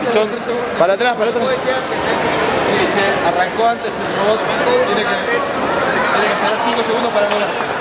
Para atrás, para atrás. Puede ser antes, Sí, che, arrancó antes el robot. Tiene que esperar 5 segundos para moverse.